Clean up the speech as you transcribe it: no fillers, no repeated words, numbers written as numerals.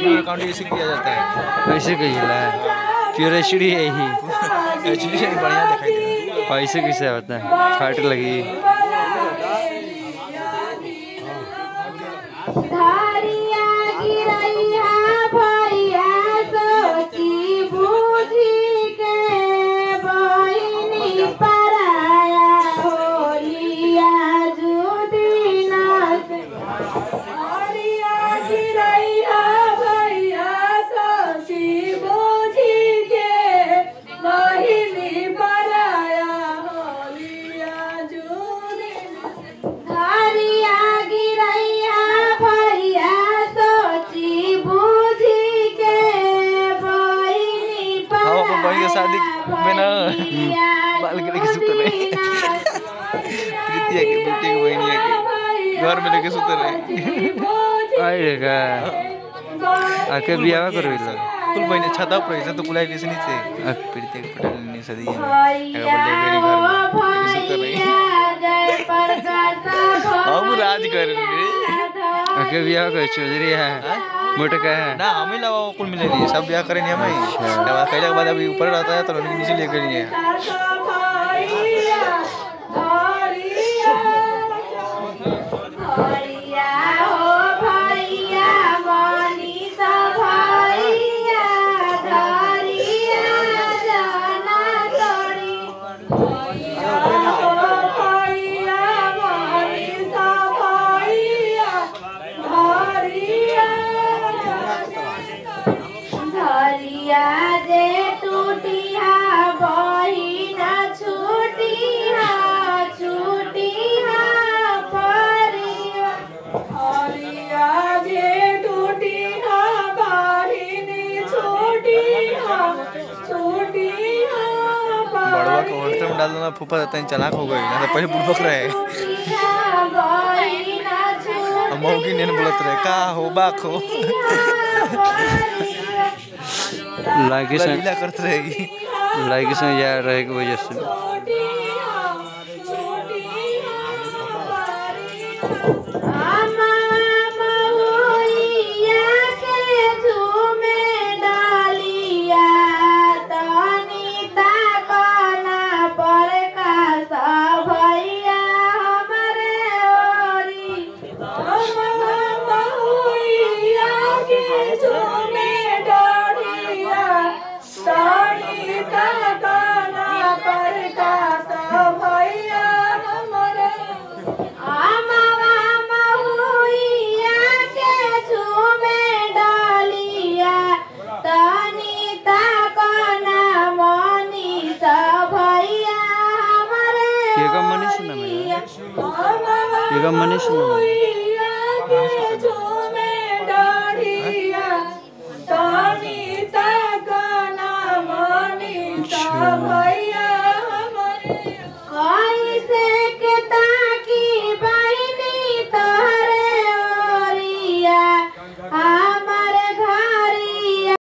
Pure account ऐसे किया जाता है। ऐसे कहिला प्योर एचडी है ही एक्चुअली बढ़िया दिखाई दे रहा है। ऐसे कैसे होता है फाट लगी शादी में ना बाल के लेके सुते रहे प्रीतिया के बेटे की बहनिया के घर में लेके सुते रहे आएगा आके बियाह करो इला कुल बहने छाता पर ऐसा तो कुलाई जैसे नीचे प्रीतिया के पटल ने सदी है अगर बोले मेरे घर में लेके सुते रहे हम राज कर रहे आके बियाह कर चौधरी है मोटे का है ना हमें लगा कुल मिले नहीं सब ब्याह करेंगे हमें कहने के बाद अभी ऊपर रहता है तो उनके नीचे लेकर नहीं है बड़वा को होस्टल में डाल देना फूफा देता है चलाक हो गई ना तो पहले बुड़बक रहे हम मौकी नहीं बोलत रहे का हो बाक हो लाइक से लीला करते रहेगी लाइक से यार रहे की वजह से मनीष